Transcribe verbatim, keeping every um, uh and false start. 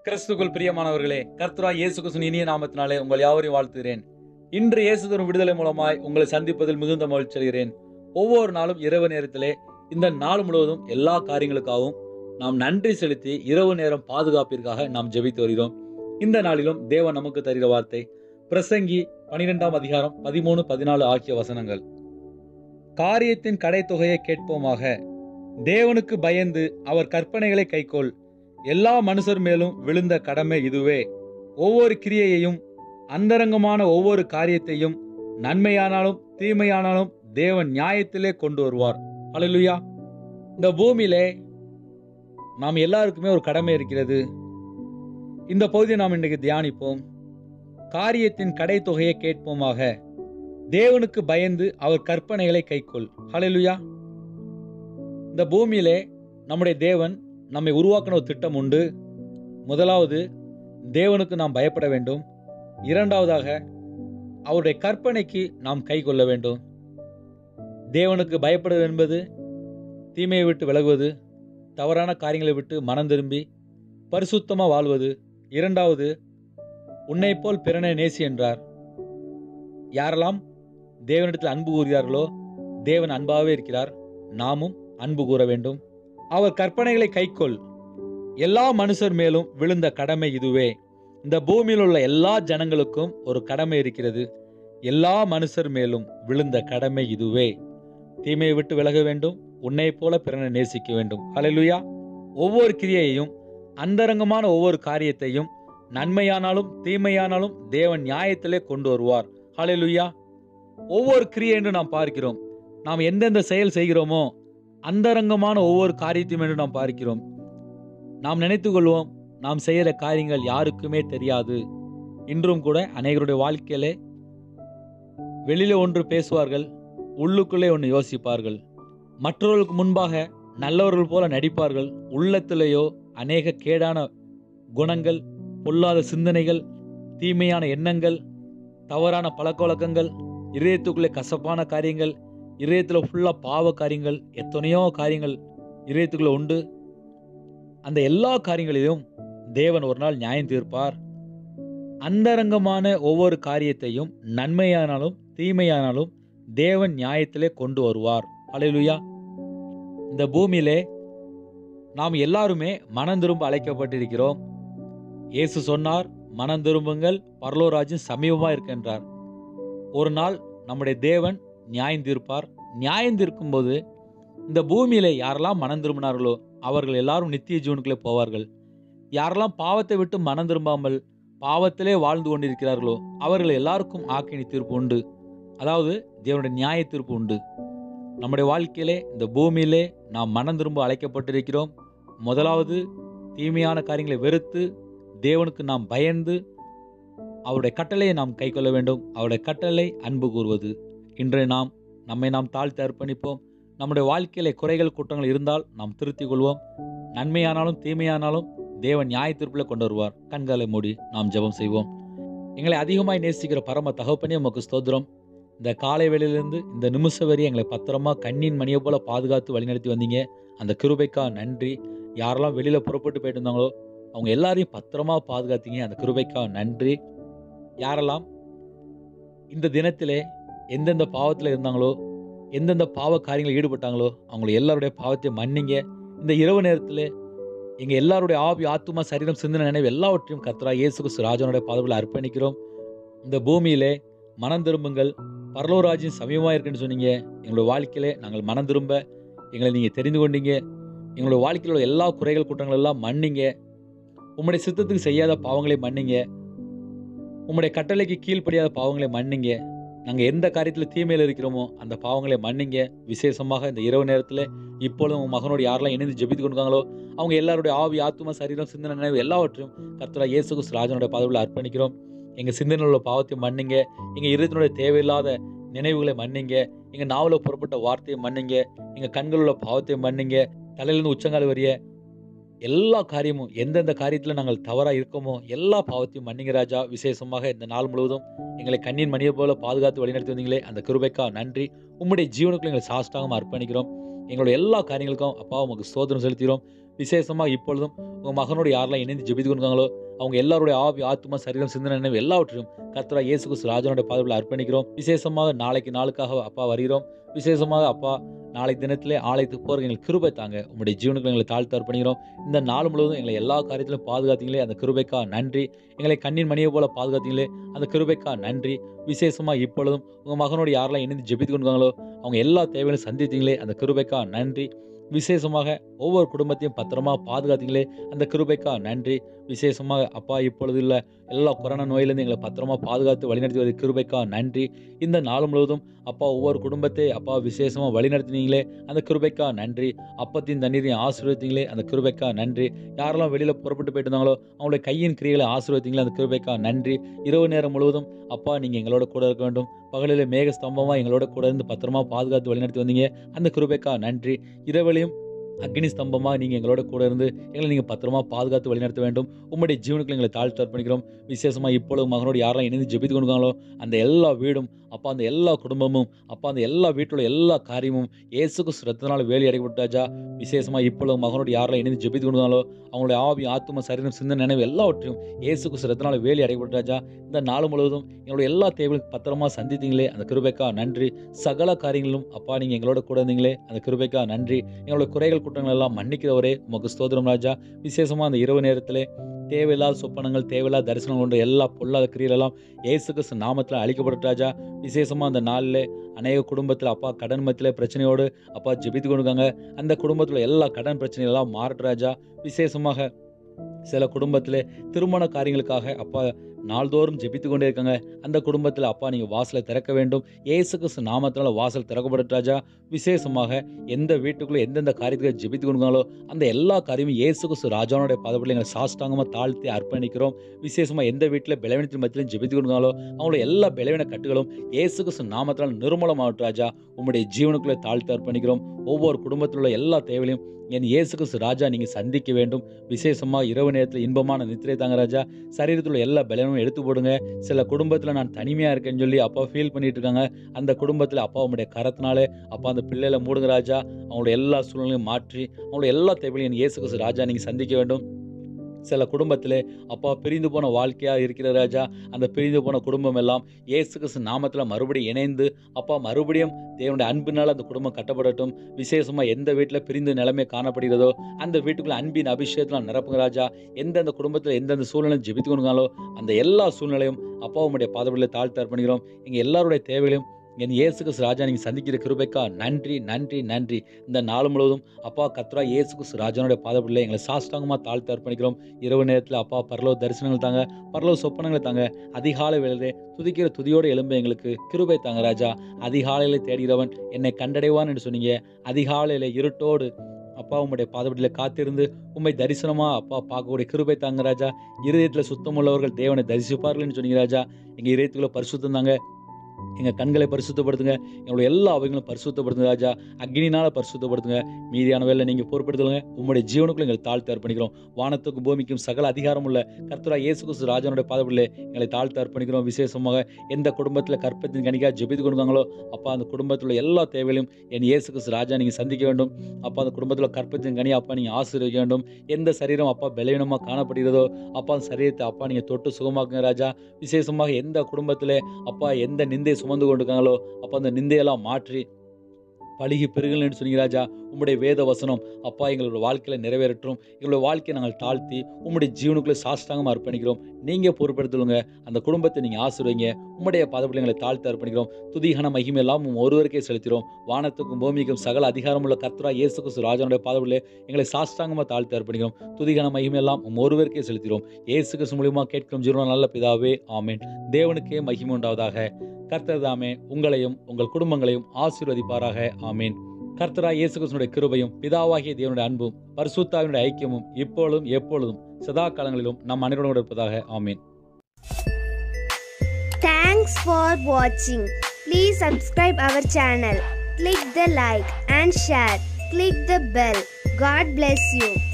கிறிஸ்துக்குள் பிரியமானவர்களே, கர்த்தராகிய இயேசு கிறிஸ்துவின் இனிய நாமத்தினாலே உங்கள் யாவரையும் வாழ்த்துகிறேன். இன்று இயேசு தரும் விடுதலை மூலமாய் உங்களை சந்திப்பதில் மிகுந்த மகிழ்ச்சி அடைகிறேன். ஒவ்வொரு நாளும் இரவு நேரத்திலே இந்த நாள் முழுவதும் எல்லா காரியங்களுக்காகவும் நாம் நன்றி செலுத்தி இரவு நேரம் பாதுகாப்பிற்காக நாம் ஜெபித்து வருகிறோம். இந்த நாளிலும் தேவன் நமக்கு தருகிற வார்த்தை பிரசங்கி பனிரெண்டாம் அதிகாரம் பதிமூணு பதினாலு ஆகிய வசனங்கள். காரியத்தின் கடைத்தொகையை கேட்போமாக, தேவனுக்கு பயந்து அவர் கற்பனைகளை கைக்கொள். எல்லா மனுஷர் மேலும் விழுந்த கடமை இதுவே. ஒவ்வொரு கிரியையையும் அந்தரங்கமான ஒவ்வொரு காரியத்தையும் நன்மையானாலும் தீமையானாலும் தேவன் நியாயத்திலே கொண்டு வருவார். அல்லேலூயா. இந்த பூமியிலே நாம் எல்லாருக்குமே ஒரு கடமை இருக்கிறது. இந்த பகுதியை நாம் இன்றைக்கு தியானிப்போம். காரியத்தின் கடைத்தொகையை கேட்போமாக, தேவனுக்கு பயந்து அவர் கற்பனைகளை கைக்கொள். அல்லேலூயா. இந்த பூமியிலே நம்முடைய தேவன் நம்மை உருவாக்கின ஒரு திட்டம் உண்டு. முதலாவது, தேவனுக்கு நாம் பயப்பட வேண்டும். இரண்டாவதாக, அவருடைய கற்பனைக்கு நாம் கை கொள்ள வேண்டும். தேவனுக்கு பயப்படுவது என்பது தீமையை விட்டு விலகுவது, தவறான காரியங்களை விட்டு மனம் திரும்பி பரிசுத்தமாக வாழ்வது. இரண்டாவது, உன்னை போல் பிறனை நேசி என்றார். யாரெல்லாம் தேவனிடத்தில் அன்பு கூறுகிறார்களோ தேவன் அன்பாகவே இருக்கிறார். நாமும் அன்பு கூற வேண்டும். அவர் கற்பனைகளை கைக்கொள். எல்லா மனுஷர் மேலும் விழுந்த கடமை இதுவே. இந்த பூமியில் உள்ள எல்லா ஜனங்களுக்கும் ஒரு கடமை இருக்கிறது. எல்லா மனுஷர் மேலும் விழுந்த கடமை இதுவே. தீமையை விட்டு விலக வேண்டும். உன்னை போல பிறனை நேசிக்க வேண்டும். அல்லேலூயா. ஒவ்வொரு கிரியையையும் அந்தரங்கமான ஒவ்வொரு காரியத்தையும் நன்மையானாலும் தீமையானாலும் தேவன் நியாயத்திலே கொண்டு வருவார். அல்லேலூயா. ஒவ்வொரு கிரியை என்று நாம் பார்க்கிறோம். நாம் எந்தெந்த செயல் செய்கிறோமோ அந்தரங்கமான ஒவ்வொரு காரியத்தையும் என்று நாம் பார்க்கிறோம். நாம் நினைத்துக் கொள்வோம், நாம் செய்கிற காரியங்கள் யாருக்குமே தெரியாது. இன்றும் கூட அநேகருடைய வாழ்க்கையிலே வெளியில ஒன்று பேசுவார்கள், உள்ளுக்குள்ளே ஒன்று யோசிப்பார்கள். மற்றவர்களுக்கு முன்பாக நல்லவர்கள் போல நடிப்பார்கள். உள்ளத்திலேயோ அநேக கேடான குணங்கள், பொல்லாத சிந்தனைகள், தீமையான எண்ணங்கள், தவறான பழக்க வழக்கங்கள், இதயத்துக்குள்ளே கசப்பான காரியங்கள், இதயத்தில் ஃபுல்லாக பாவ காரியங்கள், எத்தனையோ காரியங்கள் இதயத்துக்குள்ளே உண்டு. அந்த எல்லா காரியங்களிலும் தேவன் ஒரு நாள் நியாயம் தீர்ப்பார். அந்தரங்கமான ஒவ்வொரு காரியத்தையும் நன்மையானாலும் தீமையானாலும் தேவன் நியாயத்திலே கொண்டு வருவார். அல்லேலூயா. இந்த பூமியிலே நாம் எல்லாருமே மனம் திரும்ப அழைக்கப்பட்டிருக்கிறோம். இயேசு சொன்னார், மனம் திரும்புங்கள், பரலோகராஜ்யம் சமீபமாக இருக்கின்றார். ஒரு நாள் நம்முடைய தேவன் நியாயம் தீர்ப்பார். நியாயம் தீர்க்கும் போது இந்த பூமியில யாரெல்லாம் மனம் திரும்பினார்களோ அவர்கள் எல்லாரும் நித்திய ஜீவனுக்குள்ளே போவார்கள். யாரெல்லாம் பாவத்தை விட்டு மனம் திரும்பாமல் பாவத்திலே வாழ்ந்து கொண்டிருக்கிறார்களோ அவர்கள் எல்லாருக்கும் ஆக்கினி தீர்ப்பு உண்டு. அதாவது தேவனுடைய நியாய தீர்ப்பு உண்டு. நம்முடைய வாழ்க்கையிலே இந்த பூமியிலே நாம் மனம் திரும்ப அழைக்கப்பட்டிருக்கிறோம். முதலாவது, தீமையான காரியங்களை வெறுத்து தேவனுக்கு நாம் பயந்து அவருடைய கட்டளையை நாம் கை கொள்ள வேண்டும். அவருடைய கட்டளை அன்பு கூறுவது. இன்றைய நாம் நம்மை நாம் தாழ்த்தி அர்ப்பணிப்போம். நம்முடைய வாழ்க்கையிலே குறைகள் குற்றங்கள் இருந்தால் நாம் திருத்திக் கொள்வோம். நன்மையானாலும் தீமையானாலும் தேவன் நியாய தீர்ப்பில் கொண்டு வருவார். கண்களை மூடி நாம் ஜெபம் செய்வோம். எங்களை அதிகமாய் நேசிக்கிற பரம தகப்பனே, உமக்கு ஸ்தோத்திரம். இந்த காலை வேளையிலிருந்து இந்த நிமிஷம் வரை எங்களை பத்திரமா கண்ணின் மணியை போல பாதுகாத்து வழிநடத்தி வந்தீங்க. அந்த கிருபைக்கா நன்றி. யாரெல்லாம் வெளியில புறப்பட்டு போயிட்டு இருந்தாங்களோ அவங்க எல்லாரையும் பத்திரமா பாதுகாத்தீங்க. அந்த கிருபைக்கா நன்றி. யாரெல்லாம் இந்த தினத்திலே எந்தெந்த பாவத்தில் இருந்தாங்களோ எந்தெந்த பாவ காரியங்களில் ஈடுபட்டாங்களோ அவங்கள எல்லாருடைய பாவத்தை மன்னிங்க. இந்த இரவு நேரத்தில் எங்கள் எல்லாருடைய ஆவி ஆத்துமா சரீரம் சிந்தனை நினைவு எல்லாவற்றையும் கர்த்தராகிய இயேசு கிறிஸ்து ராஜனுடைய பாதத்தில் அர்ப்பணிக்கிறோம். இந்த பூமியிலே மனம் திரும்புங்கள், பரலோகராஜ்யம் சமீபமாக இருக்குன்னு சொன்னீங்க. எங்களுடைய வாழ்க்கையிலே நாங்கள் மனம் திரும்ப எங்களை நீங்கள் தெரிந்து கொண்டீங்க. எங்களுடைய வாழ்க்கையில் உள்ள எல்லா குறைகள் குற்றங்கள் எல்லாம் மன்னிங்க. உம்முடைய சித்தத்துக்கு செய்யாத பாவங்களை மன்னிங்க. உம்முடைய கட்டளைக்கு கீழ்ப்படியாத பாவங்களை மன்னிங்க. நாங்கள் எந்த காரியத்தில் தீமையில் இருக்கிறோமோ அந்த பாவங்களை மன்னிங்க. விசேஷமாக இந்த இரவு நேரத்தில் இப்பொழுதும் உங்கள் மகனோடு யாரெல்லாம் இணைந்து ஜெபித்து கொண்டிருக்காங்களோ அவங்க எல்லாருடைய ஆவி ஆத்துமா சரீரம் சிந்தனை நினைவு எல்லாவற்றையும் கர்த்தராகிய இயேசு கிறிஸ்து ராஜனுடைய பாதத்தில் அர்ப்பணிக்கிறோம். எங்கள் சிந்தனையில் உள்ள பாவத்தை மன்னிங்க. எங்கள் இதயத்தினுடைய தேவையில்லாத நினைவுகளை மன்னிங்க. எங்கள் நாவலில் புறப்பட்ட வார்த்தையை மன்னிங்க. எங்கள் கண்களில் உள்ள பாவத்தை மன்னிங்க. தலையிலிருந்து உச்சங்கால் வரிய எல்லா காரியமும் எந்தெந்த காரியத்தில் நாங்கள் தவறாக இருக்கோமோ எல்லா பாவத்தையும் மன்னிங்க ராஜா. விசேஷமாக இந்த நாள் முழுவதும் எங்களை கண்ணின் மணியை போல பாதுகாத்து வழிநடத்தி வந்தீங்களே, அந்த கிருபைக்கா நன்றி. உம்முடைய ஜீவனுக்குள்ள எங்களை சாஷ்டாகமாக அர்ப்பணிக்கிறோம். எங்களுடைய எல்லா காரியங்களுக்கும் அப்பா உமக்கு ஸ்தோத்திரம் செலுத்துகிறோம். விசேஷமாக இப்பொழுதும் உங்கள் மகனோடு யாரெல்லாம் இணைந்து ஜெபித்து கொண்டாங்களோ அவங்க எல்லாருடைய ஆவி, ஆத்மா, சரீரம், சிந்தனை, நினைவு எல்லாவற்றையும் கர்த்தராகிய இயேசு கிறிஸ்து ராஜனுடைய பாதத்தில் அர்ப்பணிக்கிறோம். விசேஷமாக நாளைக்கு நாளுக்காக அப்பா வருகிறோம். விசேஷமாக அப்பா நாளை தினத்திலே ஆலயத்துக்கு போகிற எங்களுக்கு கிருபை தாங்க. உங்களுடைய ஜீவனுக்கு எங்களை தாழ்த்து அர்ப்பணிக்கிறோம். இந்த நாள் முழுவதும் எங்களை எல்லா காரியத்திலும் பாதுகாத்தீங்களே, அந்த கிருபைக்கா நன்றி. எங்களை கண்ணின் மணியை போல பாதுகாத்தீங்களே, அந்த கிருபைக்கா நன்றி. விசேஷமாக இப்பொழுதும் உங்கள் மகனோடு யாரெல்லாம் இணைந்து ஜெபித்து கொண்டாங்களோ அவங்க எல்லா தேவைகளையும் சந்தித்தீங்களே, அந்த கிருபைக்கா நன்றி. விசேஷமாக ஒவ்வொரு குடும்பத்தையும் பத்திரமா பாதுகாத்தீங்களே, அந்த கிருபைக்கா நன்றி. விசேஷமாக அப்பா இப்பொழுது இல்லை எல்லா கொரோனா நோயிலிருந்து எங்களை பத்திரமா பாதுகாத்து வழிநடத்தி வருகிற கிருபைக்கா நன்றி. இந்த நாள் முழுவதும் அப்பா ஒவ்வொரு குடும்பத்தை அப்பா விசேஷமாக வழிநடத்தினீங்களே, அந்த கிருபைக்கா நன்றி. அப்பத்தின் தண்ணீரையும் ஆசீர்வதித்தீங்களே, அந்த கிருபைக்கா நன்றி. யாரெல்லாம் வெளியில் புறப்பட்டு போயிட்டு இருந்தாங்களோ அவங்களுடைய கையின் கிரியைகளை ஆசீர்வதித்தீங்களே, அந்த கிருபைக்கா நன்றி. இரவு நேரம் முழுவதும் அப்பா நீங்கள் எங்களோட கூட இருக்க வேண்டும். பகலில் மேக ஸ்தம்பமாக எங்களோட கூட இருந்து பத்திரமா பாதுகாத்து வழிநடத்தி வந்தீங்க, அந்த கிருபைக்கா நன்றி. இரவிலையும் அக்னி ஸ்தம்பமாக நீங்கள் எங்களோட கூட இருந்து எங்களை நீங்கள் பத்திரமா பாதுகாத்து வழிநடத்த வேண்டும். உம்முடைய ஜீவனுக்கு எங்களை தாழ்த்து அர்ப்பணிக்கிறோம். விசேஷமாக இப்பொழுது மகனோடு யாரெல்லாம் இணைந்து ஜெபித்து கொண்டாங்களோ அந்த எல்லா வீடும் அப்பா, அந்த எல்லா குடும்பமும் அப்பா, அந்த எல்லா வீட்டோட எல்லா காரியமும் இயேசு கிறிஸ்து ரத்தத்தினால வேலி அடைக்கப்பட்டாச்சா. விசேஷமாக இப்பொழுது மகனோடு யாரெல்லாம் இணைந்து ஜெபித்து கொண்டாங்களோ அவங்களுடைய ஆவி, ஆத்மா, சரீரம், சிந்தனை, நினைவு எல்லாவற்றையும் இயேசு கிறிஸ்து ரத்தத்தினால வேலி அடைக்கப்பட்டாச்சா. இந்த நாள் முழுவதும் எங்களுடைய எல்லா தேவைகளும் பத்திரமா சந்தித்தீங்களே, அந்த கிருபைக்கா நன்றி. சகல காரியங்களும் அப்பா நீங்கள் எங்களோட கூட இருந்தீங்களே, அந்த கிருபைக்கா நன்றி. எங்களுடைய குறைகள் குற்றங்கள் எல்லாம் மன்னிக்கிறவரே உமக்கு ஸ்தோத்திரம் ராஜா. விசேஷமாக அந்த இரவு நேரத்திலே தேவையில்லாத சொப்பனங்கள், தேவையில்லாத தரிசனம் கொண்ட எல்லா பொல்லாத கிரியெல்லாம் இயேசு கிறிஸ்து நாமத்தில் அழிக்கப்பட்ட ராஜா. விசேஷமாக அந்த நாளில் அநேக குடும்பத்தில் அப்பா கடன் மத்தியில் பிரச்சனையோடு அப்பா ஜெபித்து கொண்டுருக்காங்க. அந்த குடும்பத்தில் எல்லா கடன் பிரச்சனைகளெல்லாம் மாறட்டு ராஜா. விசேஷமாக சில குடும்பத்தில் திருமண காரியங்களுக்காக அப்பா நாள்தோறும் ஜெபித்து கொண்டே இருக்காங்க. அந்த குடும்பத்தில் அப்பா நீங்கள் வாசலை திறக்க வேண்டும். இயேசு கிறிஸ்து நாமத்தினால் வாசல் திறக்கப்பட்ட ராஜா. விசேஷமாக எந்த வீட்டுக்குள்ளே எந்தெந்த காரியத்துக்கு ஜெபித்து கொண்டாங்களோ அந்த எல்லா காரியமும் இயேசு கிறிஸ்து ராஜானுடைய பாதப்படி எங்களை சாஷ்டாங்கமாக தாழ்த்தி அர்ப்பணிக்கிறோம். விசேஷமாக எந்த வீட்டில் பலவீனத்தின் மத்தியிலும் ஜெபித்து கொண்டாங்களோ அவங்கள எல்லா பலவீன கட்டுகளும் இயேசு கிறிஸ்து நாமத்தினால் நிர்மூலமாகட்டும் ராஜா. உம்முடைய ஜீவனுக்குள்ளே தாழ்த்தி அர்ப்பணிக்கிறோம். ஒவ்வொரு குடும்பத்தில் உள்ள எல்லா தேவையும் என் இயேசு கிறிஸ்து ராஜா நீங்கள் சந்திக்க வேண்டும். விசேஷமாக இரவு நேரத்தில் இன்பமான நித்திரை தாங்க ராஜா. சரீரத்தில் எல்லா பலனும் எடுத்து போடுங்க. சில குடும்பத்தில் நான் தனிமையாக இருக்கேன்னு சொல்லி அப்பா ஃபீல் பண்ணிட்டு இருக்காங்க. அந்த குடும்பத்தில் அப்பா உங்களுடைய கரத்தினாலே அப்பா அந்த பிள்ளைகளை மூடுங்க ராஜா. அவங்களுடைய எல்லா சூழ்நிலையும் மாற்றி அவங்களுடைய எல்லா தேவையும் என் இயேசு கிறிஸ்து ராஜா நீங்கள் சந்திக்க வேண்டும். சில குடும்பத்தில் அப்பா பிரிந்து போன வாழ்க்கையாக இருக்கிற ராஜா. அந்த பிரிந்து போன குடும்பம் எல்லாம் இயேசு கிறிஸ்து நாமத்தில் மறுபடியும் இணைந்து அப்பா மறுபடியும் தேவனுடைய அன்பினால் அந்த குடும்பம் கட்டப்படட்டும். விசேஷமாக எந்த வீட்டில் பிரிந்து நிலைமை காணப்படுகிறதோ அந்த வீட்டுக்குள்ள அன்பின் அபிஷேகத்தில் நிரப்புங்க ராஜா. எந்தெந்த குடும்பத்தில் எந்தெந்த சூழ்நிலையும் ஜெபித்து கொண்டாங்களோ அந்த எல்லா சூழ்நிலையும் அப்பா உங்களுடைய பாதப்படியில் தாழ்த்து அர்ப்பணிக்கிறோம். எங்கள் எல்லாருடைய தேவைகளையும் என் இயேசு கிறிஸ்து ராஜா நீங்கள் சந்திக்கிற கிருபைக்கா நன்றி நன்றி நன்றி. இந்த நாள் முழுவதும் அப்பா கர்த்தராகிய இயேசு கிறிஸ்து ராஜானுடைய பாதப்படியில் எங்களை சாஷ்டாங்கமாக தாழ்த்து அர்ப்பணிக்கிறோம். இரவு நேரத்தில் அப்பா பரலோக தரிசனங்கள் தாங்க, பரலோக சொப்பனங்களை தாங்க. அதிகாலை வேளையிலே துதிக்கிற துதியோடு எழும்ப எங்களுக்கு கிருபை தாங்க ராஜா. அதிகாலையில தேடுகிறவன் என்னை கண்டடைவான் என்று சொன்னீங்க. அதிகாலையில இருட்டோடு அப்பா உம்முடைய பாதப்படியில் காத்திருந்து உண்மை தரிசனமா அப்பா பார்க்கக்கூடிய கிருபை தாங்க ராஜா. இருதயத்தில் சுத்தம் உள்ளவர்கள் தேவனை தரிசிப்பார்கள்னு சொன்னீங்க ராஜா. எங்கள் இருதயத்துக்குள்ள பரிசுத்தம் தாங்க. எங்கள் கண்களை பரிசுத்தப்படுத்துங்க. எங்களுடைய எல்லா அவைகளும் பரிசுத்தப்படுத்துங்க ராஜா. அக்னினால பரிசுத்தப்படுத்துங்க. மீதியான வேலை நீங்கள் பொறுப்படுத்துங்க. உங்களுடைய ஜீவனுக்குள்ள எங்களை தாழ்த்து அர்ப்பணிக்கிறோம். வானத்துக்கும் பூமிக்கும் சகல அதிகாரம் உள்ள கர்த்தராகிய இயேசு கிறிஸ்து ராஜானுடைய பாதப்படியில் எங்களை தாழ்த்து அர்ப்பணிக்கிறோம். விசேஷமாக எந்த குடும்பத்தில் கற்பத்தின் கனிக்காக ஜெபித்து கொடுத்தாங்களோ அப்பா அந்த குடும்பத்தில் எல்லா தேவையிலும் என் இயேசு கிறிஸ்து ராஜா நீங்கள் சந்திக்க வேண்டும். அப்பா அந்த குடும்பத்தில் கற்பத்தின் கனி அப்பா நீங்கள் ஆசீர்வதிக்க வேண்டும். எந்த சரீரம் அப்பா பலவீனமாக காணப்படுகிறதோ அப்பா அந்த சரீரத்தை அப்பா நீங்கள் தொட்டு சுகமாக்குங்க ராஜா. விசேஷமாக எந்த குடும்பத்தில் அப்பா எந்த நிந்தை சுமந்து கொண்டிருக்காங்களோ அப்போ அந்த நிந்தையெல்லாம் மாற்றி பழுகி பெருகலன்னு சொன்னீங்க ராஜா. உம்முடைய வேத வசனம் அப்பா எங்களோட வாழ்க்கையில் நிறைவேறட்டும். எங்களுடைய வாழ்க்கையை நாங்கள் தாழ்த்தி உம்முடைய ஜீவனுக்குள்ளே சாஷ்டாங்கமாக அர்ப்பணிக்கிறோம். நீங்கள் பொறுப்படுத்துங்க. அந்த குடும்பத்தை நீங்கள் ஆசீர்வதிங்க. உம்முடைய பாதப்படியில் எங்களை தாழ்த்தி அர்ப்பணிக்கிறோம். துதிகன மகிமை எல்லாம் ஒருவருக்கே செலுத்திறோம். வானத்துக்கும் பூமிக்கும் சகல அதிகாரமுள்ள கர்த்தராகிய இயேசு கிறிஸ்து ராஜானுடைய பாதப்படியில் எங்களை சாஷ்டாங்கமாக தாழ்த்தி அர்ப்பணிக்கிறோம். துதிகன மகிமை எல்லாம் ஒருவருக்கே செலுத்திறோம். இயேசு கிறிஸ்து மூலமாக கேட்கிறோம் ஜீவன நல்ல பிதாவே, ஆமேன். தேவனுக்கே மகிமை உண்டாவதாக. கர்த்தர் தாமே உங்களையும் உங்கள் குடும்பங்களையும் ஆசீர்வதிப்பாராக. ஆமீன். கர்த்தராகிய இயேசு கிறிஸ்துவினுடைய கிருபையும் பிதாவாகிய தேவனுடைய அன்பும் பரிசுத்தாவினுடைய ஐக்கியமும் இப்பொழுதும் எப்பொழுதும் சதா காலங்களிலும் நம் அனைவரோடு இருப்பதாக. ஆமீன். Thanks for watching. Please subscribe our channel. Click the like and share. Click the bell. God bless you.